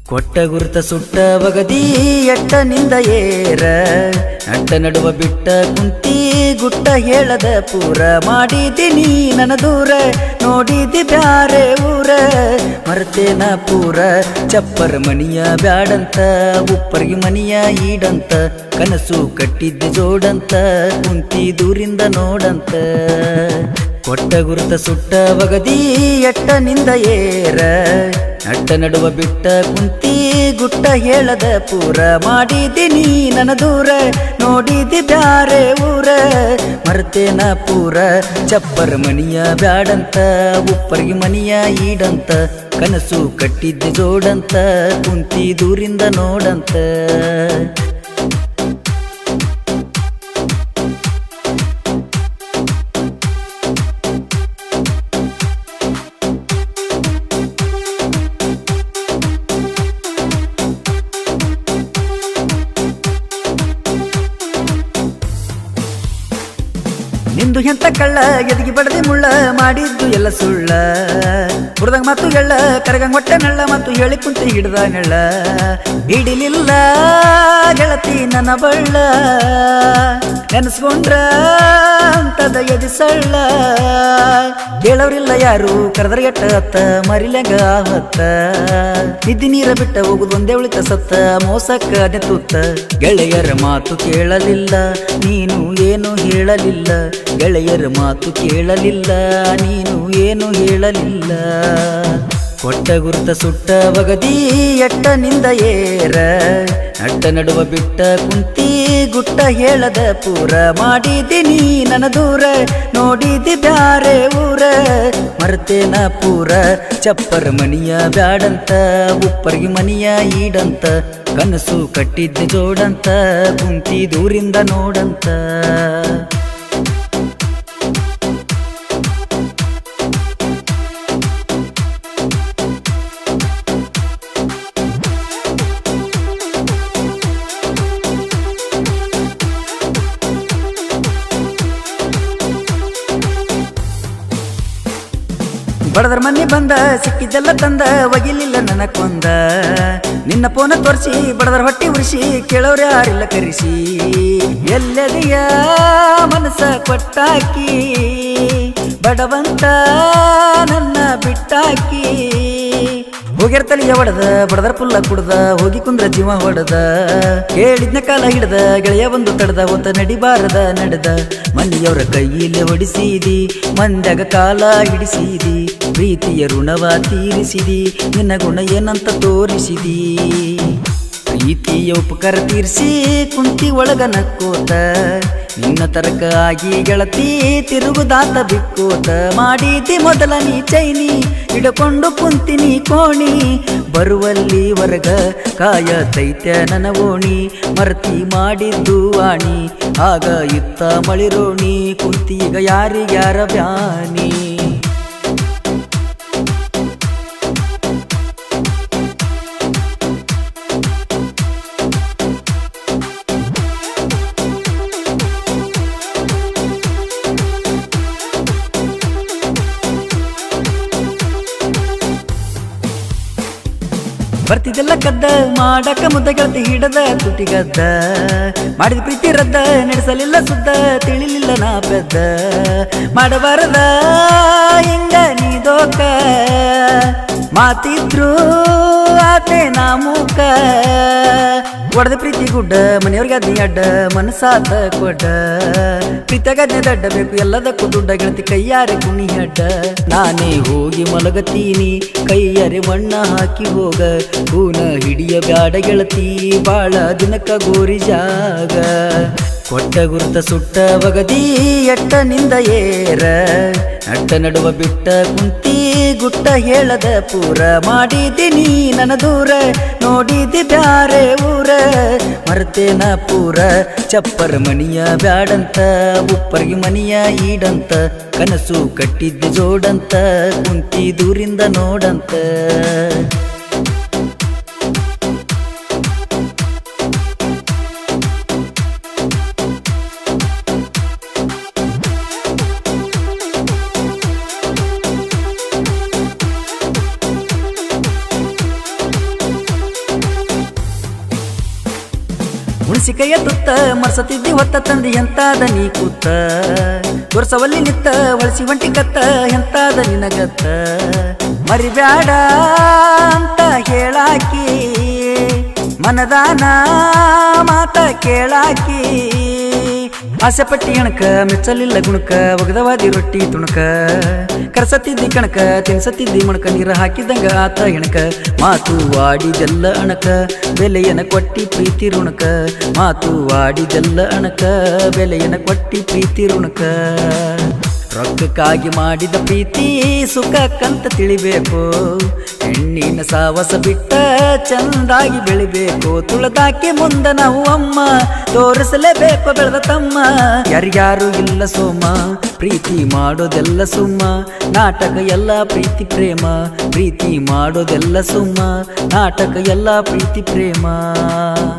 ಕೊಟ್ಟ ಗುರುತ ಸುಟ್ಟ ಬಗದಿ ಎಟ್ಟ ನಿಂದ ಏರ ಅಡ್ಡ ನಡುವ ಬಿಟ್ಟ ಕುಂತಿ ಗುಟ್ಟ ಹೇಳದ ಪೂರ ಮಾಡಿದಿನಿ ನನ್ನ ದೂರ ನೋಡಿದಿ ಬ್ಯಾರೆ ಊರ ಮರ್ತೇನ ಪೂರ ಚಪ್ಪರ ಮನಿಯ ಬ್ಯಾಡಂತ ಉಪ್ಪರ್ಗಿ ಮನಿಯ ಈಡಂತ ಕನಸು ಕಟ್ಟಿದ್ದೆ ಜೋಡಂತ ಕುಂತಿ ದೂರಿಂದ ನೋಡಂತ ಕೊಟ್ಟ ಗುರುತ ಸುಟ್ಟ ಬಗದಿ ಎಟ್ಟ ನಿಂದ ಏರ ಅಡ್ಡ ನಡುವ ಬಿಟ್ಟ ಕುಂತಿ ಗುಟ್ಟ ಹೇಳದ ಪೂರ ಮಾಡಿದಿನಿ ನನ್ನ ದೂರ ನೋಡಿದಿ ಬ್ಯಾರೆ ಊರ ಮರ್ತೇನ ಪೂರ ಚಪ್ಪರ ಮನಿಯ ಬ್ಯಾಡಂತ ಉಪ್ಪರ್ಗಿ ಮನಿಯ ಈಡಂತ ಕನಸು ಕಟ್ಟಿದ್ದೆ ಜೋಡಂತ ಕುಂತಿ ದೂರಿಂದ ನೋಡಂತ ನಿಂದು ಎಂತ ಕಳ್ಳ ಎದಗಿ ಬಡದಿ ಮುಳ್ಳ ಮಾಡಿದ್ದು ಎಲ್ಲ ಸುಳ್ಳ ಹುಡ್ದಂಗ ಮತ್ತು ಎಳ್ಳ ಕರಗಂಗ ಹೊಟ್ಟೆ ನಳ್ಳ ಮತ್ತು ಹೇಳಿ ಕುಂತಿ ಹಿಡ್ದ ನೆಳ್ಳ ಹಿಡಿಲಿಲ್ಲ ಗೆಳತಿ ನನ್ನ ಬಳ್ಳ ನೆನಸ್ಕೊಂಡ್ರ ಅಂತದ ಎದಿ ಸಳ್ಳ ಹೇಳವ್ರಿಲ್ಲ ಯಾರು ಕರೆದ್ರ ಎಟ್ಟ ಹತ್ತ ಮರಿಲ್ಯಾಂಗ ಹೊತ್ತ ನಿದ್ದಿ ನೀರ ಬಿಟ್ಟ ಹೋಗುದು ಒಂದೇ ಉಳಿತ ಸತ್ತ ಮೋಸಕ್ಕ ನೆತ್ತುತ್ತ ಗೆಳೆಯರ ಮಾತು ಕೇಳಲಿಲ್ಲ ನೀನು ಏನು ಹೇಳಲಿಲ್ಲ ಗೆಳೆಯರ ಮಾತು ಕೇಳಲಿಲ್ಲ ನೀನು ಏನು ಹೇಳಲಿಲ್ಲ ಕೊಟ್ಟ ಗುರುತ ಸುಟ್ಟ ಬಗದಿ ಎಟ್ಟ ನಿಂದ ಏರ ಅಡ್ಡ ನಡುವ ಬಿಟ್ಟ ಕುಂತಿ ಗುಟ್ಟ ಹೇಳದ ಪೂರ ಮಾಡಿದಿನಿ ನನ್ನ ದೂರ ನೋಡಿದಿ ಬ್ಯಾರೆ ಊರ ಮರ್ತೇನ ಪೂರ ಚಪ್ಪರ ಮನಿಯ ಬ್ಯಾಡಂತ ಉಪ್ಪರ್ಗಿ ಮನಿಯ ಈಡಂತ ಕನಸು ಕಟ್ಟಿದ್ದೆ ಜೋಡಂತ ಕುಂತಿ ದೂರಿಂದ ನೋಡಂತ ಬಡದರ ಮನೆ ಬಂದ ಸಿಕ್ಕಿದ್ದೆಲ್ಲ ತಂದ ಒಗಿಲಿಲ್ಲ ನನ್ನ ಕೊಂದ ನಿನ್ನ ಪೋನ ತೋರಿಸಿ ಬಡದರ ಹೊಟ್ಟಿ ಉರಿಸಿ ಕೇಳೋರು ಯಾರಿಲ್ಲ ಕರೆಸಿ ಎಲ್ಲದೆಯ ಮನಸ ಕೊಟ್ಟಾಕಿ ಬಡವಂತ ನನ್ನ ಬಿಟ್ಟಾಕಿ ಹೋಗ್ಯಾರ ತಲಿಯ ಒಡದ ಬಡದರ ಪುಲ್ಲ ಕುಡ್ದ ಹೋಗಿ ಕುಂದ್ರ ಜೀವ ಹೊಡದ ಹೇಳಿದ್ನ ಕಾಲ ಹಿಡ್ದ ಗೆಳೆಯ ಒಂದು ತಡದ ಒತ್ತ ನಡಿಬಾರದ ನಡೆದ ಮನೆಯವರ ಕೈಯಲ್ಲಿ ಹೊಡಿಸಿದಿ ಮಂದ್ಯಾಗ ಕಾಲ ಹಿಡಿಸಿದಿ ಪ್ರೀತಿಯ ಋಣವ ತೀರಿಸಿದಿ ನಿನ್ನ ಗುಣ ಏನಂತ ತೋರಿಸಿದಿ ಪ್ರೀತಿಯ ಉಪಕಾರ ತೀರಿಸಿ ಕುಂತಿ ಒಳಗ ನಕ್ಕೋತ ನಿನ್ನ ತರಕ ಆಗಿ ಗೆಳತಿ ತಿರುಗುದಾತ ಬಿಕ್ಕೋತ ಮಾಡಿದಿ ಮೊದಲ ನೀ ಚೈನಿ ಹಿಡಕೊಂಡು ಕುಂತಿನಿ ಕೋಣಿ ಬರುವಲ್ಲಿ ಹೊರಗ ಕಾಯತೈತೆ ನನ್ನ ಓಣಿ ಮರ್ತಿ ಮಾಡಿದ್ದು ವಾಣಿ ಆಗ ಇತ್ತ ಮಳಿರೋಣಿ ಕುಂತೀಗ ಯಾರಿಗ್ಯಾರ ಬ್ಯಾನಿ ಬರ್ತಿದ್ದೆಲ್ಲ ಕದ್ದ ಮಾಡಕ ಮುದ್ದ ಗೆಳತಿ ಹಿಡದ ತುಟಿಗದ್ದ ಮಾಡಿದ ಪ್ರೀತಿ ರದ್ದ ನಡೆಸಲಿಲ್ಲ ಸುದ್ದ ತಿಳಿಲಿಲ್ಲ ನಾ ಪೆದ್ದ ಮಾಡಬಾರದ ಹಿಂಗ ನೀ ದೋಕ ಮಾತಿದ್ರು ಆತೆ ನಾ ಮೂಕ ಒಡದ ಪ್ರೀತಿ ಗುಡ್ಡ ಮನೆಯವ್ರಿಗೆ ಅದ್ನಿ ಅಡ್ಡ ಮನಸಾತ ಕೊಡ್ಡ ಪ್ರೀತಿಯಾಗದ್ನೆ ದಡ್ಡ ಬೇಕು ಎಲ್ಲದಕ್ಕೂ ದುಡ್ಡ ಗೆಳತಿ ಕೈಯಾರೆ ಕುಣಿ ಅಡ್ಡ ನಾನೇ ಹೋಗಿ ಮಲಗತೀನಿ ಕೈಯಾರೆ ಮಣ್ಣ ಹಾಕಿ ಹೋಗ ಹೂನ ಹಿಡಿಯ ಬ್ಯಾಡ ಗೆಳತಿ ಬಾಳ ದಿನಕ್ಕ ಗೋರಿ ಜಾಗ ಕೊಟ್ಟ ಗುರುತ ಸುಟ್ಟ ಬಗದಿ ಎಟ್ಟ ನಿಂದ ಏರ ಅಡ್ಡ ನಡುವ ಬಿಟ್ಟ ಕುಂತಿ ಗುಟ್ಟ ಹೇಳದ ಪೂರ ಮಾಡಿದಿನಿ ನನ್ನ ದೂರ ನೋಡಿದಿ ಬ್ಯಾರೆ ಊರ ಮರ್ತೇನ ಪೂರ ಚಪ್ಪರ ಮನಿಯ ಬ್ಯಾಡಂತ ಉಪ್ಪರ್ಗಿ ಮನಿಯ ಈಡಂತ ಕನಸು ಕಟ್ಟಿದ್ದೆ ಜೋಡಂತ ಕುಂತಿ ದೂರಿಂದ ನೋಡಂತ ಹುಣಸಿಕೈಯ ತುತ್ತ ಮರ್ಸತಿದ್ದಿ ಹೊತ್ತ ತಂದಿ ಎಂತಾದ ನೀ ಕೂತ ತೋರ್ಸವಲ್ಲಿ ನಿತ್ತ ಹೊಳಸಿ ಒಂಟಿ ಕತ್ತ ಎಂತಾದ ನಿನಗತ್ತ ಮರಿಬ್ಯಾಡ ಅಂತ ಹೇಳಾಕಿ ಮನದಾನ ಮಾತ ಕೇಳಾಕಿ ಆಸೆ ಪಟ್ಟಿ ಅಣಕ ಮೆಚ್ಚಲಿಲ್ಲ ಗುಣಕ ಒಗದವಾದಿ ರೊಟ್ಟಿ ತುಣಕ ಕರ್ಸತ್ತಿದ್ದಿ ಕಣಕ ತಿನ್ಸತ್ತಿದ್ದಿ ಮಣಕ ನೀರ ಹಾಕಿದಂಗ ಆತ ಹೆಣಕ ಮಾತು ಆಡಿದೆಲ್ಲ ಅಣಕ ಬೆಲೆಯನ ಕೊಟ್ಟಿ ಪ್ರೀತಿ ರುಣಕ ಮಾತು ಆಡಿದೆಲ್ಲ ಅಣಕ ಬೆಲೆಯನ ಕೊಟ್ಟಿ ಪ್ರೀತಿ ರುಣಕ ರೊಕ್ಕಕ್ಕಾಗಿ ಮಾಡಿದ ಪ್ರೀತಿ ಸುಖಕ್ಕಂತ ತಿಳಿಬೇಕು ಹೆಣ್ಣಿನ ಸಾವಸ ಬಿಟ್ಟ ಚಂದಾಗಿ ಬೆಳಿಬೇಕು ತುಳದಾಕಿ ಮುಂದ ನಾವು ಅಮ್ಮ ತೋರಿಸಲೇಬೇಕು ಬೆಳೆದ ತಮ್ಮ ಯಾರ್ಯಾರು ಇಲ್ಲ ಸೋಮ ಪ್ರೀತಿ ಮಾಡೋದೆಲ್ಲ ಸುಮ್ಮ ನಾಟಕ ಎಲ್ಲ ಪ್ರೀತಿ ಪ್ರೇಮ ಪ್ರೀತಿ ಮಾಡೋದೆಲ್ಲ ಸುಮ್ಮ ನಾಟಕ ಎಲ್ಲ ಪ್ರೀತಿ ಪ್ರೇಮ